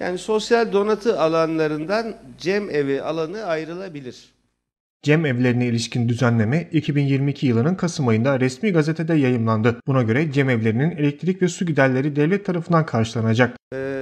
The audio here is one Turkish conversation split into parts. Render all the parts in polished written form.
Yani sosyal donatı alanlarından cem evi alanı ayrılabilir. Cem evlerine ilişkin düzenleme 2022 yılının Kasım ayında resmi gazetede yayımlandı. Buna göre cem evlerinin elektrik ve su giderleri devlet tarafından karşılanacak.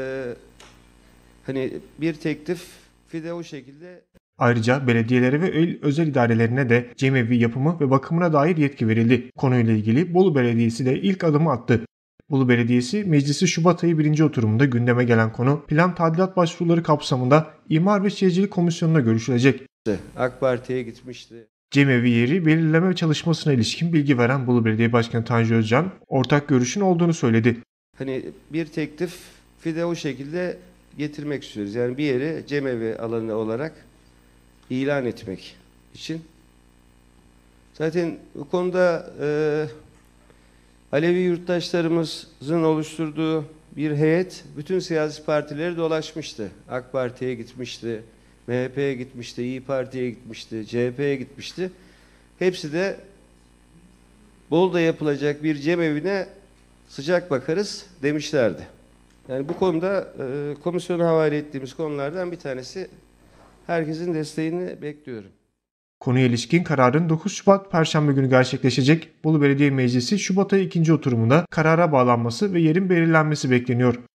Hani bir teklifi de o şekilde. Ayrıca belediyelere ve özel idarelerine de cemevi yapımı ve bakımına dair yetki verildi. Konuyla ilgili Bolu Belediyesi de ilk adımı attı. Bolu Belediyesi Meclisi Şubat ayı 1. oturumunda gündeme gelen konu plan tadilat başvuruları kapsamında İmar ve Şehircilik Komisyonu'na görüşülecek. AK Parti'ye gitmişti. Cemevi yeri belirleme çalışmasına ilişkin bilgi veren Bolu Belediye Başkanı Tanju Özcan, ortak görüşün olduğunu söyledi. Hani bir teklifi de o şekilde getirmek istiyoruz. Yani bir yeri cemevi alanı olarak ilan etmek için. Zaten bu konuda Alevi yurttaşlarımızın oluşturduğu bir heyet bütün siyasi partileri dolaşmıştı. AK Parti'ye gitmişti, MHP'ye gitmişti, İYİ Parti'ye gitmişti, CHP'ye gitmişti. Hepsi de Bolu'da yapılacak bir cemevine sıcak bakarız demişlerdi. Yani bu konuda komisyona havale ettiğimiz konulardan bir tanesi, herkesin desteğini bekliyorum. Konuya ilişkin kararın 9 Şubat Perşembe günü gerçekleşecek. Bolu Belediye Meclisi Şubat ayı 2. oturumunda karara bağlanması ve yerin belirlenmesi bekleniyor.